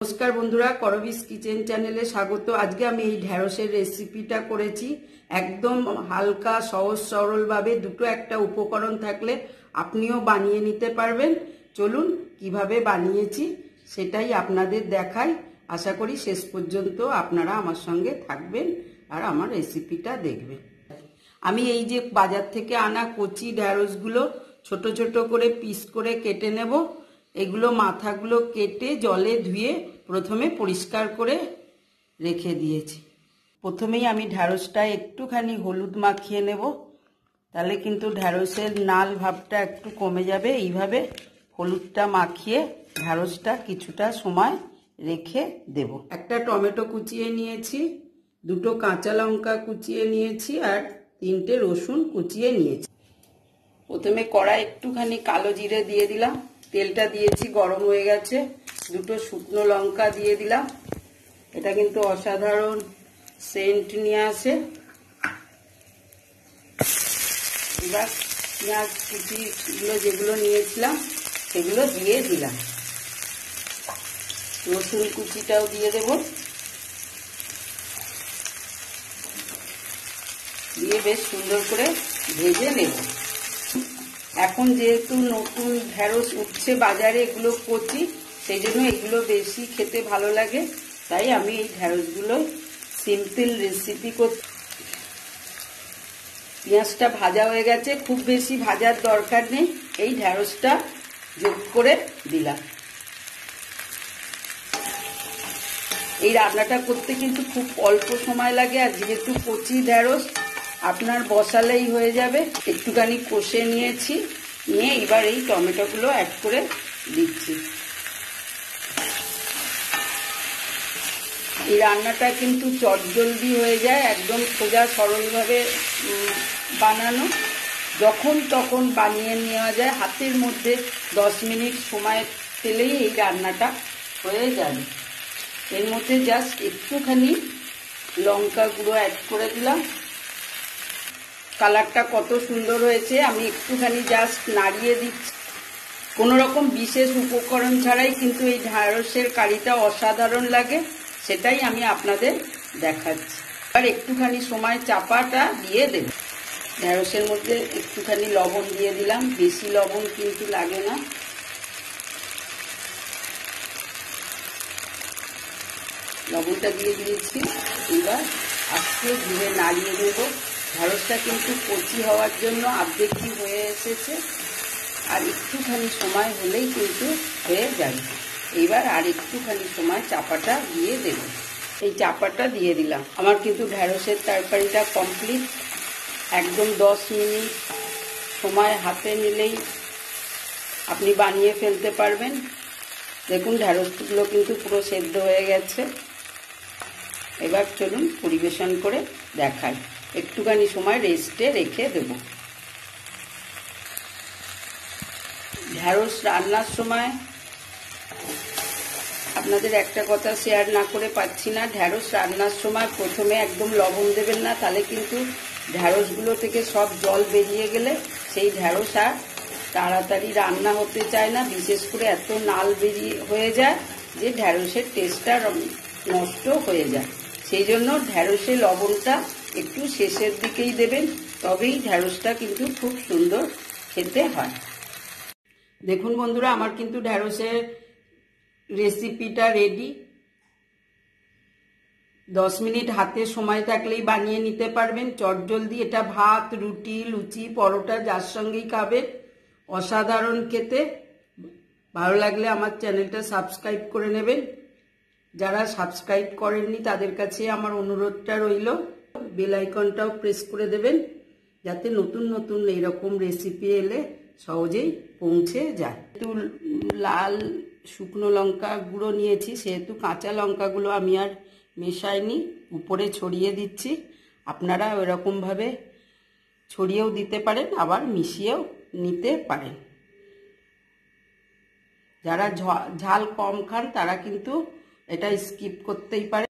নমস্কার বন্ধুরা, করবিস কিচেন চ্যানেলে স্বাগত। আজকে আমি এই ঢেঁড়সের রেসিপিটা করেছি একদম হালকা সহজ সরলভাবে। দুটো একটা উপকরণ থাকলে আপনিও বানিয়ে নিতে পারবেন। চলুন কিভাবে বানিয়েছি সেটাই আপনাদের দেখাই। আশা করি শেষ পর্যন্ত আপনারা আমার সঙ্গে থাকবেন আর আমার রেসিপিটা দেখবেন। আমি এই যে বাজার থেকে আনা কচি ঢেঁড়সগুলো ছোট ছোট করে পিস করে কেটে নেব। এগুলো মাথাগুলো কেটে জলে ধুয়ে প্রথমে পরিষ্কার করে রেখে দিয়েছি। প্রথমেই আমি ঢেঁড়সটা একটুখানি হলুদ মাখিয়ে নেব, তাহলে কিন্তু ঢেঁড়সের নাল ভাবটা একটু কমে যাবে। এইভাবে হলুদটা মাখিয়ে ঢেঁড়সটা কিছুটা সময় রেখে দেব। একটা টমেটো কুচিয়ে নিয়েছি, দুটো কাঁচা লঙ্কা কুচিয়ে নিয়েছি আর 3টে রসুন কুচিয়ে নিয়েছি। প্রথমে কড়াই একটুখানি কালো জিরে দিয়ে দিলাম, তেলটা দিয়েছি, গরম হয়ে গেছে। দুটো শুকনো লঙ্কা দিয়ে দিলাম, এটা কিন্তু অসাধারণ সেন্ট নিয়ে আসে। এবার পেঁয়াজ কুচিগুলো যেগুলো নিয়েছিলাম সেগুলো দিয়ে দিলাম, রসুন কুচিটাও দিয়ে দেব, দিয়ে বেশ সুন্দর করে ভেজে নেব। এখন যেহেতু নতুন ঢেঁড়স উঠছে বাজারে, এগুলো কচি, সেই জন্য এগুলো বেশি খেতে ভালো লাগে। তাই আমি এই ঢেঁড়সগুলো সিম্পল রেসিপি করছি। পেঁয়াজটা ভাজা হয়ে গেছে, খুব বেশি ভাজার দরকার নেই। এই ঢেঁড়সটা যোগ করে দিলাম। এই রান্নাটা করতে কিন্তু খুব অল্প সময় লাগে, আর যেহেতু কচি ঢেঁড়স আপনার বসালেই হয়ে যাবে। একটুখানি কষে নিয়েছি, নিয়ে এবার এই টমেটোগুলো অ্যাড করে দিচ্ছি। এই রান্নাটা কিন্তু চটজলদি হয়ে যায়, একদম সোজা সরলভাবে বানানো। যখন তখন বানিয়ে নেওয়া যায়, হাতের মধ্যে 10 মিনিট সময় পেলেই এই রান্নাটা হয়ে যাবে। এর মধ্যে জাস্ট একটুখানি লঙ্কা গুঁড়ো অ্যাড করে দিলাম। কালারটা কত সুন্দর হয়েছে, আমি একটুখানি জাস্ট নাড়িয়ে দিচ্ছি। কোনো রকম বিশেষ উপকরণ ছাড়াই কিন্তু এই ঢেঁড়সের কারিটা অসাধারণ লাগে, সেটাই আমি আপনাদের দেখাচ্ছি। আর একটুখানি সময় চাপাটা দিয়ে দেব। ঢেঁড়সের মধ্যে একটুখানি লবণ দিয়ে দিলাম, বেশি লবণ কিন্তু লাগে না। লবণটা দিয়ে দিয়েছি, এবার আস্তে ধীরে নাড়িয়ে দেব। ঢেঁড়সটা কিন্তু কচি হওয়ার জন্য অর্ধেকই হয়ে এসেছে, আর একটুখানি সময় হলেই কিন্তু হয়ে যাবে। এবার আর একটুখানি সময় চাপাটা দিয়ে দেব। এই চাপাটা দিয়ে দিলাম। আমার কিন্তু ঢেঁড়সের তরকারিটা কমপ্লিট। একদম 10 মিনিট সময় হাতে নিলেই আপনি বানিয়ে ফেলতে পারবেন। দেখুন ঢেঁড়সগুলো কিন্তু পুরো সেদ্ধ হয়ে গেছে। এবার চলুন পরিবেশন করে দেখাই। একটুখানি সময় রেস্টে রেখে দেব। ঢেঁড়স রান্নার সময় আপনাদের একটা কথা শেয়ার না করে পাচ্ছি না। ঢেঁড়স রান্নার সময় প্রথমে একদম লবণ দেবেন না, তাহলে কিন্তু ঢেঁড়সগুলো থেকে সব জল বেরিয়ে গেলে সেই ঢেঁড়স আর তাড়াতাড়ি রান্না হতে চায় না। বিশেষ করে এত নাল হয়ে যায় যে ঢেঁড়সের টেস্টটা নষ্ট হয়ে যায়। সেই জন্য ঢেঁড়সে লবণটা একটু শেষের দিকেই দেবেন, তবেই ঢেঁড়সটা কিন্তু খুব সুন্দর খেতে হয়। দেখুন বন্ধুরা, আমার কিন্তু ঢেঁড়সের রেসিপিটা রেডি। 10 মিনিট হাতে সময় থাকলেই বানিয়ে নিতে পারবেন চটজলদি। এটা ভাত, রুটি, লুচি, পরোটা যার সঙ্গেই খাবেন, অসাধারণ খেতে। ভালো লাগলে আমার চ্যানেলটা সাবস্ক্রাইব করে নেবেন। যারা সাবস্ক্রাইব করেননি তাদের কাছে আমার অনুরোধটা রইল, বেল আইকনটাও প্রেস করে দেবেন, যাতে নতুন নতুন এইরকম রেসিপি এলে সহজেই পৌঁছে যায়। একটু লাল শুকনো লঙ্কা গুঁড়ো নিয়েছি, সেহেতু কাঁচা লঙ্কাগুলো আমি আর মেশাইনি, উপরে ছড়িয়ে দিচ্ছি। আপনারা ওইরকমভাবে ছড়িয়েও দিতে পারেন, আবার মিশিয়েও নিতে পারেন। যারা ঝাল কম খান তারা কিন্তু এটা স্কিপ করতেই পারে।